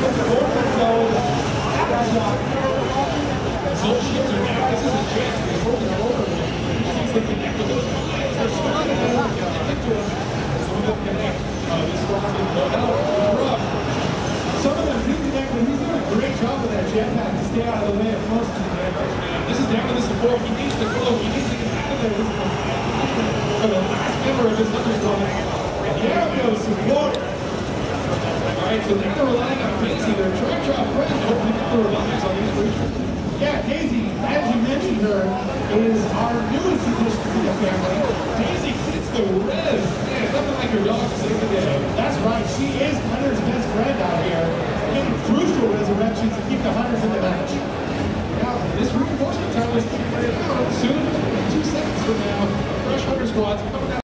Some of them do connect, but he's doing a great job with that jetpack to stay out of the way of most of the damage. This is down to the support. He needs to go. He needs to get out of there. For the last member of his Hunter squad. And there goes support. Alright, so now they're relying on Daisy. They're trying to drop Fred. Hopefully get the reliance on these creatures. Yeah, Daisy, as you mentioned her, is our newest addition to the family. Daisy fits the res. Man, nothing like her dog to save the day. That's right. She is Hunter's best friend out here. Getting crucial resurrections to keep the Hunters in the match. Now, this reinforcement time is soon, 2 seconds from now. Fresh Hunter squads